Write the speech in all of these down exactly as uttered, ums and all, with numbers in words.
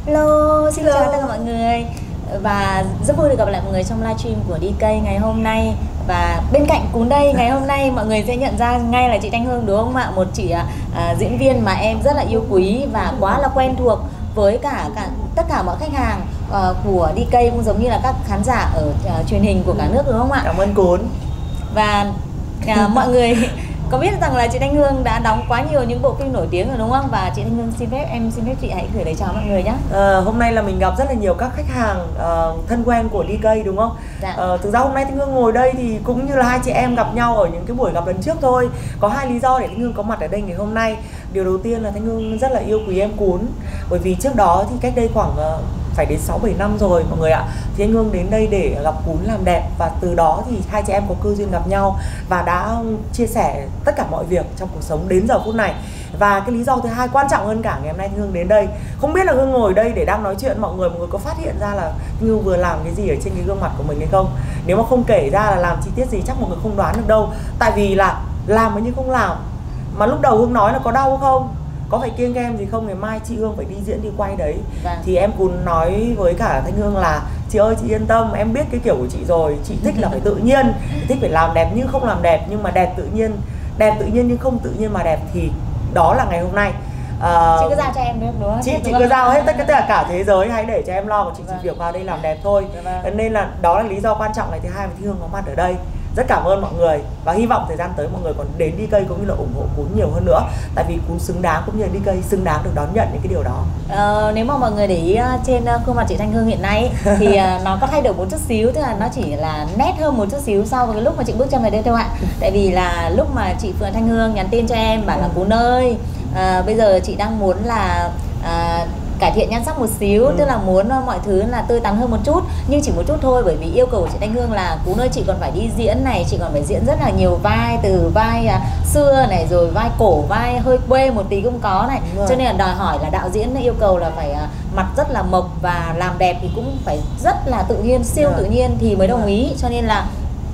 Hello, xin Hello. chào tất cả mọi người. Và rất vui được gặp lại mọi người trong livestream của đê ca ngày hôm nay. Và bên cạnh Cún đây, ngày hôm nay mọi người sẽ nhận ra ngay là chị Thanh Hương đúng không ạ? Một chị à, diễn viên mà em rất là yêu quý và quá là quen thuộc với cả, cả tất cả mọi khách hàng uh, của đê ca, cũng giống như là các khán giả ở uh, truyền hình của cả nước đúng không ạ? Cảm ơn Cún. Và uh, mọi người có biết rằng là chị Thanh Hương đã đóng quá nhiều những bộ phim nổi tiếng rồi đúng không? Và chị Thanh Hương xin phép, em xin phép chị hãy gửi lời chào mọi người nhé. À, hôm nay là mình gặp rất là nhiều các khách hàng uh, thân quen của đê ca đúng không? Dạ. Uh, thực ra hôm nay Thanh Hương ngồi đây thì cũng như là hai chị em gặp nhau ở những cái buổi gặp lần trước thôi. Có hai lý do để Thanh Hương có mặt ở đây ngày hôm nay. Điều đầu tiên là Thanh Hương rất là yêu quý em Cún. Bởi vì trước đó thì cách đây khoảng uh, phải đến sáu bảy năm rồi mọi người ạ, thì anh Hương đến đây để gặp Cún làm đẹp. Và từ đó thì hai chị em có cơ duyên gặp nhau và đã chia sẻ tất cả mọi việc trong cuộc sống đến giờ phút này. Và cái lý do thứ hai quan trọng hơn cả ngày hôm nay Hương đến đây, không biết là Hương ngồi đây để đang nói chuyện mọi người, mọi người có phát hiện ra là Hương vừa làm cái gì ở trên cái gương mặt của mình hay không? Nếu mà không kể ra là làm chi tiết gì chắc mọi người không đoán được đâu. Tại vì là làm mà như không làm. Mà lúc đầu Hương nói là có đau không? Có phải kiêng em gì không? Ngày mai chị Hương phải đi diễn đi quay đấy. Vâng. Thì em Cún nói với cả Thanh Hương là chị ơi chị yên tâm, em biết cái kiểu của chị rồi. Chị thích là phải tự nhiên, thích phải làm đẹp nhưng không làm đẹp, nhưng mà đẹp tự nhiên. Đẹp tự nhiên nhưng không tự nhiên mà đẹp. Thì đó là ngày hôm nay. Uh, chị cứ giao cho em được đúng không? Chị, chị cứ giao hết tất cả cả thế giới, hãy để cho em lo, và chị chỉ vâng. việc vào đây làm đẹp thôi. Vâng. Nên là đó là lý do quan trọng này thứ hai mà Hương có mặt ở đây. Rất cảm ơn mọi người và hy vọng thời gian tới mọi người còn đến đê ca cũng như là ủng hộ Cún nhiều hơn nữa, tại vì Cún xứng đáng cũng như là đê ca xứng đáng được đón nhận những cái điều đó. Ờ, nếu mà mọi người để ý trên khuôn mặt chị Thanh Hương hiện nay thì nó có thay đổi một chút xíu, tức là nó chỉ là nét hơn một chút xíu so với cái lúc mà chị bước chân vào đây thôi ạ. Tại vì là lúc mà chị Phượng Thanh Hương nhắn tin cho em bảo là Cún ơi, à, bây giờ chị đang muốn là à, cải thiện nhan sắc một xíu, ừ. tức là muốn mọi thứ là tươi tắn hơn một chút, nhưng chỉ một chút thôi, bởi vì yêu cầu của chị Thanh Hương là Cún ơi chị còn phải đi diễn này, chị còn phải diễn rất là nhiều vai, từ vai à, xưa này, rồi vai cổ, vai hơi quê một tí cũng có này, cho nên là đòi hỏi là đạo diễn yêu cầu là phải à, mặt rất là mộc và làm đẹp thì cũng phải rất là tự nhiên, siêu tự nhiên thì mới đồng ý. Cho nên là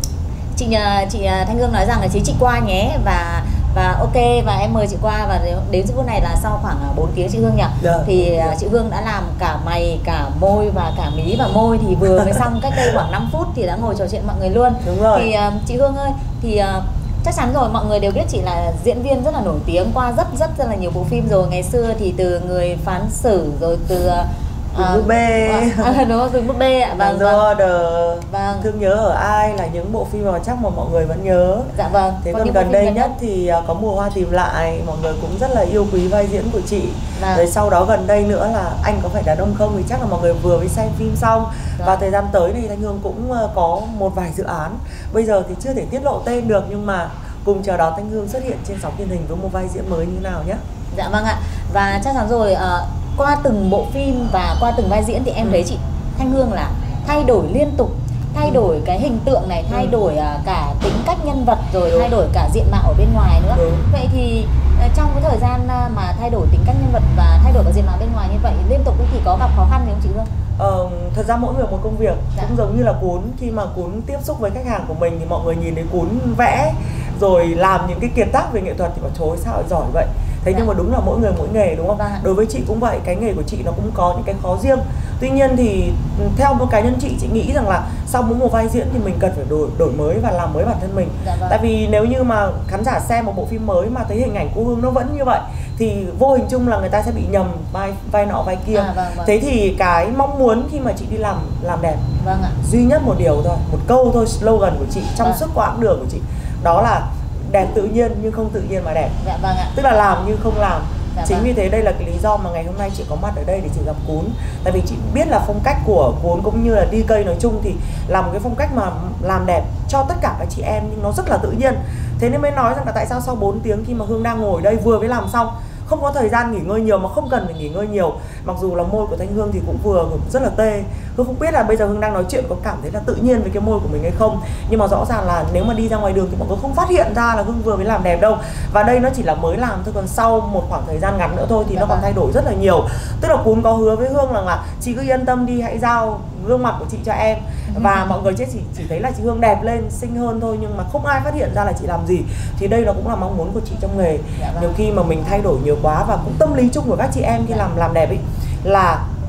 chị chị Thanh Hương nói rằng là chị chị qua nhé, và và ok, và em mời chị qua. Và đến phút này là sau khoảng bốn tiếng chị Hương nhỉ, được, thì được. chị Hương đã làm cả mày, cả môi và cả mí, và môi thì vừa mới xong cách đây khoảng năm phút thì đã ngồi trò chuyện mọi người luôn. Đúng rồi. Thì uh, chị Hương ơi, thì uh, chắc chắn rồi, mọi người đều biết chị là diễn viên rất là nổi tiếng qua rất rất rất là nhiều bộ phim rồi. Ngày xưa thì từ Người Phán Xử, rồi từ uh, Rừng búp bê, à, đúng rồi, Rừng Búp Bê ạ. Vâng, vâng. Vâng. Thương Nhớ Ở Ai là những bộ phim mà chắc mà mọi người vẫn nhớ. Dạ vâng. Thế còn gần đây nhất thì có Mùa Hoa Tìm Lại, mọi người cũng rất là yêu quý vai diễn của chị. Vâng. Rồi sau đó gần đây nữa là Anh Có Phải Đàn Ông Không, thì chắc là mọi người vừa mới xem phim xong. Vâng. Và thời gian tới thì Thanh Hương cũng có một vài dự án. Bây giờ thì chưa thể tiết lộ tên được, nhưng mà cùng chờ đón Thanh Hương xuất hiện trên sóng truyền hình với một vai diễn mới như nào nhé. Dạ vâng ạ. Và chắc chắn rồi, uh, qua từng bộ phim và qua từng vai diễn thì em ừ. thấy chị Thanh Hương là thay đổi liên tục, thay đổi ừ. cái hình tượng này, thay ừ. đổi uh, cả tính cách nhân vật, rồi ừ. thay đổi cả diện mạo ở bên ngoài nữa. ừ. Vậy thì uh, trong cái thời gian uh, mà thay đổi tính cách nhân vật và thay đổi cả diện mạo bên ngoài như vậy liên tục thì có gặp khó khăn gì không chị Hương? Ờ, thật ra mỗi người một công việc. Dạ. Cũng giống như là Cún, khi mà Cún tiếp xúc với khách hàng của mình thì mọi người nhìn thấy Cún vẽ rồi làm những cái kiệt tác về nghệ thuật thì bảo trời ơi sao lại giỏi vậy. Thế dạ. nhưng mà đúng là mỗi người mỗi nghề đúng không? Vâng. Đối với chị cũng vậy, cái nghề của chị nó cũng có những cái khó riêng. Tuy nhiên thì theo một cá nhân chị, chị nghĩ rằng là sau mỗi một vai diễn thì mình cần phải đổi đổi mới và làm mới bản thân mình. Dạ vâng. Tại vì nếu như mà khán giả xem một bộ phim mới mà thấy hình ảnh cô Hương nó vẫn như vậy thì vô hình chung là người ta sẽ bị nhầm vai vai nọ vai kia. À, vâng, vâng. Thế thì cái mong muốn khi mà chị đi làm làm đẹp, vâng ạ. duy nhất một điều thôi, một câu thôi, slogan của chị trong vâng. suốt quãng đường của chị, đó là đẹp tự nhiên nhưng không tự nhiên mà đẹp. Dạ, vâng ạ. Tức là làm nhưng không làm. Dạ, chính vâng. vì thế đây là cái lý do mà ngày hôm nay chị có mặt ở đây để chị gặp Cún. Tại vì chị biết là phong cách của Cún cũng như là đê ca nói chung thì là một cái phong cách mà làm đẹp cho tất cả các chị em, nhưng nó rất là tự nhiên. Thế nên mới nói rằng là tại sao sau bốn tiếng khi mà Hương đang ngồi đây vừa mới làm xong, không có thời gian nghỉ ngơi nhiều, mà không cần phải nghỉ ngơi nhiều. Mặc dù là môi của Thanh Hương thì cũng vừa rất là tê. Hương không biết là bây giờ Hương đang nói chuyện có cảm thấy là tự nhiên với cái môi của mình hay không. Nhưng mà rõ ràng là nếu mà đi ra ngoài đường thì mọi người không phát hiện ra là Hương vừa mới làm đẹp đâu. Và đây nó chỉ là mới làm thôi, còn sau một khoảng thời gian ngắn nữa thôi thì nó còn thay đổi rất là nhiều. Tức là Cún có hứa với Hương rằng là chị cứ yên tâm đi, hãy giao gương mặt của chị cho em. Và mọi người chỉ, chỉ thấy là chị Hương đẹp lên, xinh hơn thôi, nhưng mà không ai phát hiện ra là chị làm gì. Thì đây nó cũng là mong muốn của chị trong nghề. Dạ vâng. Nhiều khi mà mình thay đổi nhiều quá, và cũng tâm lý chung của các chị em khi dạ. làm làm đẹp ấy, là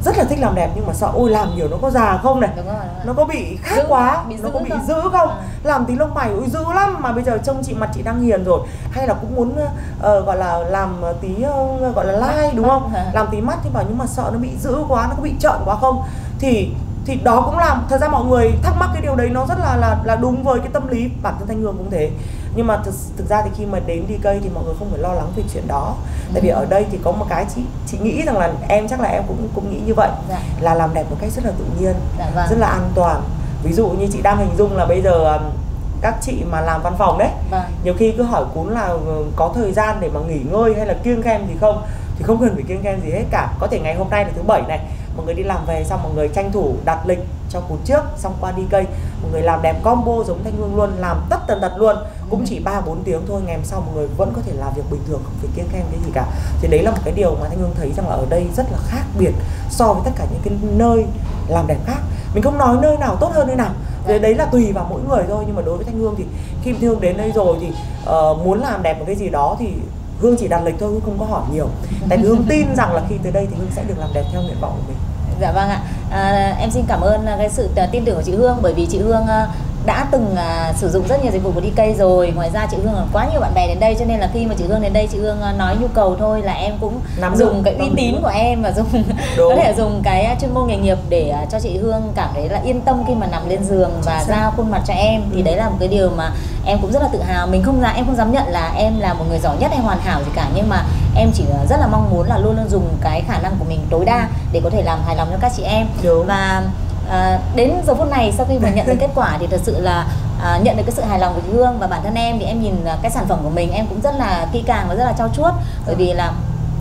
rất là thích làm đẹp nhưng mà sợ ôi làm nhiều nó có già không này, đúng rồi, đúng rồi. nó có bị khác Dữ, quá, bị nó có bị không? dữ không, À. làm tí lông mày ôi dữ lắm, mà bây giờ trông chị mặt chị đang hiền rồi, hay là cũng muốn uh, gọi là làm tí uh, gọi là lai đúng không, à. làm tí mắt thì bảo nhưng mà sợ nó bị dữ quá, nó có bị trợn quá không, thì thì đó cũng làm thật ra mọi người thắc mắc cái điều đấy, nó rất là là là đúng với cái tâm lý bản thân Thanh Hương cũng thế. Nhưng mà thực, thực ra thì khi mà đến đi cây thì mọi người không phải lo lắng về chuyện đó. Tại vì ở đây thì có một cái chị chị nghĩ rằng là em chắc là em cũng cũng nghĩ như vậy, dạ. là làm đẹp một cách rất là tự nhiên, dạ, vâng. rất là an toàn. Ví dụ như chị đang hình dung là bây giờ các chị mà làm văn phòng đấy, vâng. nhiều khi cứ hỏi Cún là có thời gian để mà nghỉ ngơi hay là kiêng khem gì không, thì không cần phải kiêng khem gì hết cả. Có thể ngày hôm nay là thứ bảy này, mọi người đi làm về xong mọi người tranh thủ đặt lịch cho Cún trước, xong qua đi cây mọi người làm đẹp combo giống Thanh Hương luôn, làm tất tần tật luôn, cũng chỉ ba bốn tiếng thôi, ngày hôm sau mọi người vẫn có thể làm việc bình thường, không phải kiêng khem cái gì cả. Thì đấy là một cái điều mà Thanh Hương thấy rằng là ở đây rất là khác biệt so với tất cả những cái nơi làm đẹp khác. Mình không nói nơi nào tốt hơn nơi nào, đấy, đấy là tùy vào mỗi người thôi. Nhưng mà đối với Thanh Hương thì khi Thanh Hương đến đây rồi thì uh, muốn làm đẹp một cái gì đó thì Hương chỉ đặt lịch thôi, Hương không có hỏi nhiều. Tại vì Hương tin rằng là khi tới đây thì Hương sẽ được làm đẹp theo nguyện vọng của mình. Dạ vâng ạ, à, em xin cảm ơn cái sự tin tưởng của chị Hương, bởi vì chị Hương đã từng uh, sử dụng rất nhiều dịch vụ của đi cây rồi. Ngoài ra chị Hương còn quá nhiều bạn bè đến đây, cho nên là khi mà chị Hương đến đây, chị Hương uh, nói nhu cầu thôi là em cũng Nắm dùng được, cái uy tín của em và dùng có thể dùng cái chuyên môn nghề nghiệp để uh, cho chị Hương cảm thấy là yên tâm khi mà nằm lên giường và giao khuôn mặt cho em. Thì ừ. đấy là một cái điều mà em cũng rất là tự hào. Mình không dám, em không dám nhận là em là một người giỏi nhất hay hoàn hảo gì cả, nhưng mà em chỉ rất là mong muốn là luôn luôn dùng cái khả năng của mình tối đa để có thể làm hài lòng cho các chị em. Đúng. Và À, đến giờ phút này sau khi mà nhận được kết quả thì thật sự là à, nhận được cái sự hài lòng của chị Hương, và bản thân em thì em nhìn cái sản phẩm của mình em cũng rất là kỹ càng và rất là trau chuốt, bởi vì là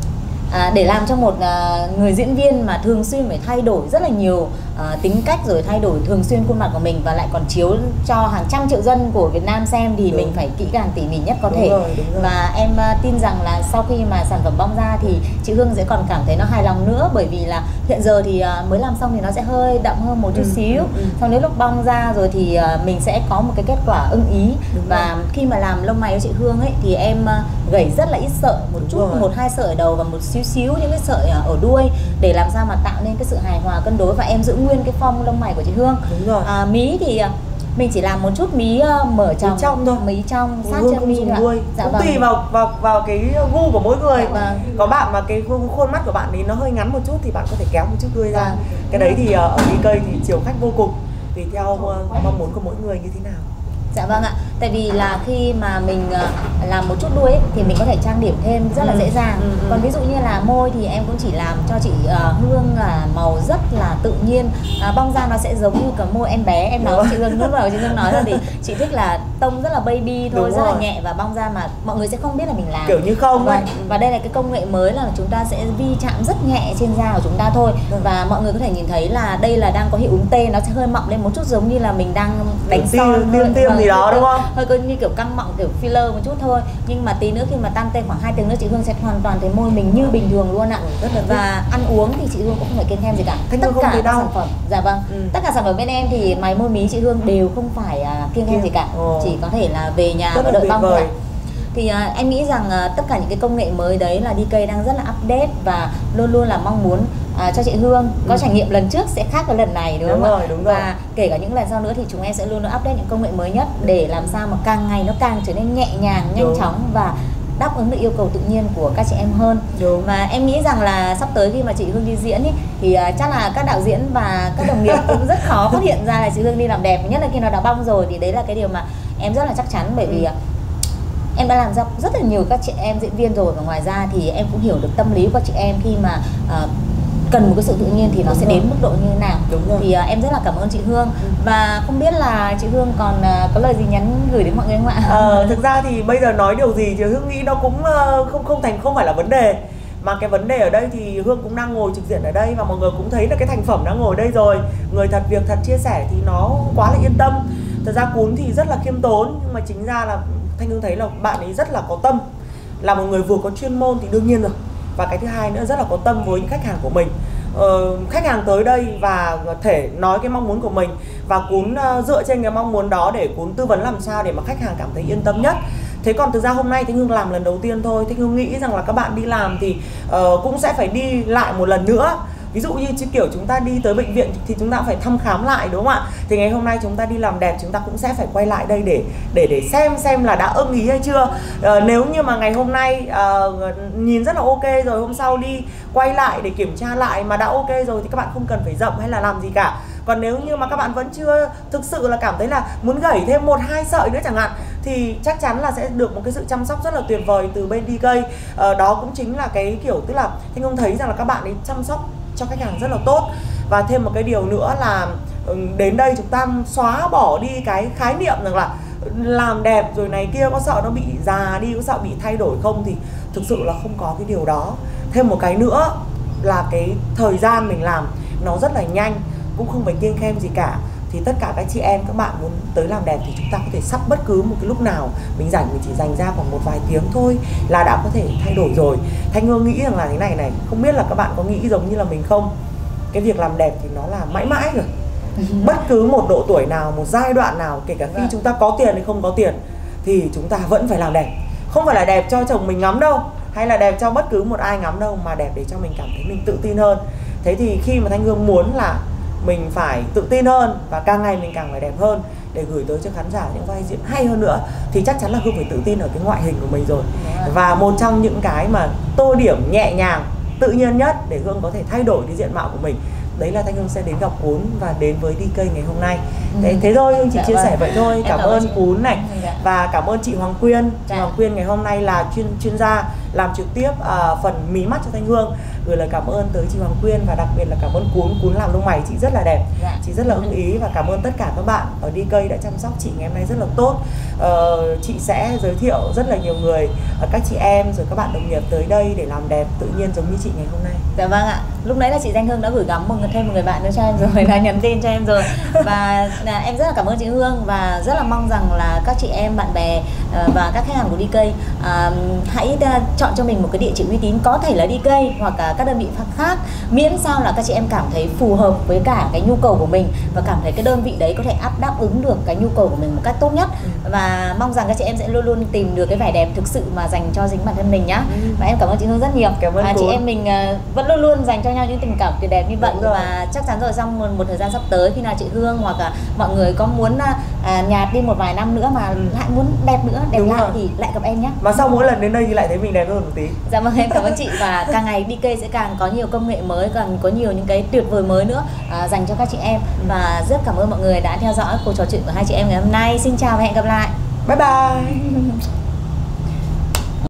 à, để làm cho một à, người diễn viên mà thường xuyên phải thay đổi rất là nhiều à, tính cách, rồi thay đổi thường xuyên khuôn mặt của mình và lại còn chiếu cho hàng trăm triệu dân của Việt Nam xem thì đúng. Mình phải kỹ càng tỉ mỉ nhất có đúng thể rồi, rồi. Và em à, tin rằng là sau khi mà sản phẩm bong ra thì chị Hương sẽ còn cảm thấy nó hài lòng nữa, bởi vì là hiện giờ thì à, mới làm xong thì nó sẽ hơi đậm hơn một chút ừ, xíu, ừ, ừ. Xong đến lúc bong ra rồi thì à, mình sẽ có một cái kết quả ưng ý đúng và rồi. Khi mà làm lông mày cho chị Hương ấy thì em à, gẩy rất là ít sợi, một đúng chút rồi. Một hai sợi ở đầu và một xíu xíu những cái sợi ở đuôi để làm sao mà tạo nên cái sự hài hòa cân đối, và em giữ nguyên cái form lông mày của chị Hương. Đúng rồi. À, mí thì mình chỉ làm một chút mí uh, mở trong, trong thôi, mí trong sát chân mi thôi. Dạ cũng vâng. Tùy vào vào vào cái gu của mỗi người. Dạ vâng. Có bạn mà cái khuôn mắt của bạn ấy nó hơi ngắn một chút thì bạn có thể kéo một chút đuôi ra. Vâng. Cái đấy thì uh, ở đi cây thì chiều khách vô cùng, tùy theo uh, mong muốn của mỗi người như thế nào. Dạ vâng ạ, tại vì là khi mà mình uh, làm một chút đuôi ấy, thì mình có thể trang điểm thêm rất là ừ. dễ dàng. ừ, ừ. Còn ví dụ như là môi thì em cũng chỉ làm cho chị uh, Hương uh, màu rất là tự nhiên, uh, bong ra nó sẽ giống như cái môi em bé. Em nói với chị Hương lúc đầu chị Hương nói là thì chị thích là tông rất là baby thôi, đúng rất rồi. Là nhẹ và bong ra mà mọi người sẽ không biết là mình làm kiểu như không ấy. Và đây là cái công nghệ mới là chúng ta sẽ vi chạm rất nhẹ trên da của chúng ta thôi, ừ. và mọi người có thể nhìn thấy là đây là đang có hiệu ứng T, nó sẽ hơi mọng lên một chút giống như là mình đang đánh son tiêm tiêm gì đó đúng không? Hơi có như kiểu căng mọng kiểu filler một chút thôi, nhưng mà tí nữa khi mà tan tê khoảng hai tiếng nữa chị Hương sẽ hoàn toàn thấy môi mình như bình thường luôn ạ. Ừ, và ăn uống thì chị Hương cũng không phải kiêng khem gì cả. Tất cả các sản phẩm, dạ vâng, ừ. tất cả sản phẩm bên em thì mày môi mí chị Hương đều không phải uh, kiêng khem gì cả, Ồ. Chỉ có thể là về nhà rất và đợi bong thôi. Thì uh, em nghĩ rằng uh, tất cả những cái công nghệ mới đấy là đê ca đang rất là update và luôn luôn là mong muốn uh, cho chị Hương có ừ. trải nghiệm lần trước sẽ khác với lần này đúng, đúng không rồi, đúng và rồi. Kể cả những lần sau nữa thì chúng em sẽ luôn luôn update những công nghệ mới nhất để làm sao mà càng ngày nó càng trở nên nhẹ nhàng, nhanh đúng. chóng và đáp ứng được yêu cầu tự nhiên của các chị em hơn. Đúng. Và em nghĩ rằng là sắp tới khi mà chị Hương đi diễn ý, thì uh, chắc là các đạo diễn và các đồng nghiệp cũng rất khó phát hiện ra là chị Hương đi làm đẹp, nhất là khi nó đã bong rồi, thì đấy là cái điều mà em rất là chắc chắn, bởi vì uh, em đã làm ra rất là nhiều các chị em diễn viên rồi, và ngoài ra thì em cũng hiểu được tâm lý của các chị em khi mà uh, cần một cái sự tự nhiên thì nó Đúng sẽ rồi. Đến mức độ như thế nào. Đúng rồi. Thì uh, em rất là cảm ơn chị Hương. ừ. Và không biết là chị Hương còn uh, có lời gì nhắn gửi đến mọi người không ạ? Ờ, thực ra thì bây giờ nói điều gì thì Hương nghĩ nó cũng uh, không không thành không phải là vấn đề, mà cái vấn đề ở đây thì Hương cũng đang ngồi trực diện ở đây và mọi người cũng thấy là cái thành phẩm đang ngồi đây rồi, người thật việc thật chia sẻ thì nó quá là yên tâm. Thật ra Cún thì rất là khiêm tốn, nhưng mà chính ra là Thanh Hương thấy là bạn ấy rất là có tâm, là một người vừa có chuyên môn thì đương nhiên rồi, và cái thứ hai nữa rất là có tâm với những khách hàng của mình. Ờ, khách hàng tới đây và thể nói cái mong muốn của mình, và Cún uh, dựa trên cái mong muốn đó để Cún tư vấn làm sao để mà khách hàng cảm thấy yên tâm nhất. Thế còn thực ra hôm nay Thanh Hương làm lần đầu tiên thôi, Thanh Hương nghĩ rằng là các bạn đi làm thì uh, cũng sẽ phải đi lại một lần nữa, Ví dụ như chứ kiểu chúng ta đi tới bệnh viện thì chúng ta phải thăm khám lại, đúng không ạ? Thì ngày hôm nay chúng ta đi làm đẹp, chúng ta cũng sẽ phải quay lại đây để để để xem xem là đã ưng ý hay chưa. À, nếu như mà ngày hôm nay à, nhìn rất là ok rồi, hôm sau đi quay lại để kiểm tra lại mà đã ok rồi thì các bạn không cần phải rậm hay là làm gì cả. Còn nếu như mà các bạn vẫn chưa thực sự là cảm thấy là muốn gẩy thêm một hai sợi nữa chẳng hạn, thì chắc chắn là sẽ được một cái sự chăm sóc rất là tuyệt vời từ bên đê ca. Ờ, đó cũng chính là cái kiểu, tức là Thanh Hương thấy rằng là các bạn ấy chăm sóc cho khách hàng rất là tốt. Và thêm một cái điều nữa là đến đây chúng ta xóa bỏ đi cái khái niệm rằng là làm đẹp rồi này kia, có sợ nó bị già đi, có sợ bị thay đổi không, thì thực sự là không có cái điều đó. Thêm một cái nữa là cái thời gian mình làm nó rất là nhanh, cũng không phải kiêng khem gì cả. Thì tất cả các chị em, các bạn muốn tới làm đẹp thì chúng ta có thể sắp bất cứ một cái lúc nào mình rảnh, mình chỉ dành ra khoảng một vài tiếng thôi là đã có thể thay đổi rồi. Thanh Hương nghĩ rằng là thế này này, không biết là các bạn có nghĩ giống như là mình không? Cái việc làm đẹp thì nó là mãi mãi rồi. Bất cứ một độ tuổi nào, một giai đoạn nào, kể cả khi chúng ta có tiền hay không có tiền, thì chúng ta vẫn phải làm đẹp. Không phải là đẹp cho chồng mình ngắm đâu, hay là đẹp cho bất cứ một ai ngắm đâu, mà đẹp để cho mình cảm thấy mình tự tin hơn. Thế thì khi mà Thanh Hương muốn là mình phải tự tin hơn và càng ngày mình càng phải đẹp hơn để gửi tới cho khán giả những vai diễn hay hơn nữa, thì chắc chắn là Hương phải tự tin ở cái ngoại hình của mình rồi. Và một trong những cái mà tô điểm nhẹ nhàng, tự nhiên nhất để Hương có thể thay đổi cái diện mạo của mình, đấy là Thanh Hương sẽ đến gặp Cún và đến với đê ca ngày hôm nay. Thế, thế thôi, Hương chỉ dạ chia vâng. sẻ vậy thôi. Em cảm, cảm ơn Cún này dạ. Và cảm ơn chị Hoàng Quyên. Chị dạ. Hoàng Quyên ngày hôm nay là chuyên chuyên gia làm trực tiếp uh, phần mí mắt cho Thanh Hương. Gửi lời cảm ơn tới chị Hoàng Quyên và đặc biệt là cảm ơn Cún. Cún làm lông mày chị rất là đẹp, dạ. Chị rất là ưng ý, và cảm ơn tất cả các bạn ở đê ca đã chăm sóc chị ngày hôm nay rất là tốt. Uh, chị sẽ giới thiệu rất là nhiều người, uh, các chị em rồi các bạn đồng nghiệp tới đây để làm đẹp tự nhiên giống như chị ngày hôm nay. Dạ vâng ạ. Lúc nãy là chị Danh Hương đã gửi gắm một thêm một người bạn nữa cho em rồi, đã nhắn tin cho em rồi. Và là, em rất là cảm ơn chị Hương và rất là mong rằng là các chị em, bạn bè uh, và các khách hàng của đê ca uh, hãy uh, chọn cho mình một cái địa chỉ uy tín, có thể là đê ca hoặc uh, các đơn vị khác, miễn sao là các chị em cảm thấy phù hợp với cả cái nhu cầu của mình và cảm thấy cái đơn vị đấy có thể áp đáp ứng được cái nhu cầu của mình một cách tốt nhất. Ừ. Và mong rằng các chị em sẽ luôn luôn tìm được cái vẻ đẹp thực sự mà dành cho chính bản thân mình nhá. Ừ. Và em cảm ơn chị Hương rất nhiều. Cảm ơn à, chị em mình uh, vẫn luôn luôn dành cho nhau những tình cảm tuyệt đẹp như vậy. Và chắc chắn rồi trong một, một thời gian sắp tới, khi nào chị Hương hoặc là mọi người có muốn uh, nhạt đi một vài năm nữa mà ừ. lại muốn đẹp nữa, đẹp Đúng lại rồi. Thì lại gặp em nhé. Mà sau mỗi lần đến đây thì lại thấy mình đẹp hơn một tí. Dạ vâng, em cảm ơn chị. Và càng ngày đê ca sẽ càng có nhiều công nghệ mới, càng có nhiều những cái tuyệt vời mới nữa uh, dành cho các chị em. Và rất cảm ơn mọi người đã theo dõi cuộc trò chuyện của hai chị em ngày hôm nay. Xin chào và hẹn gặp lại. Bye bye.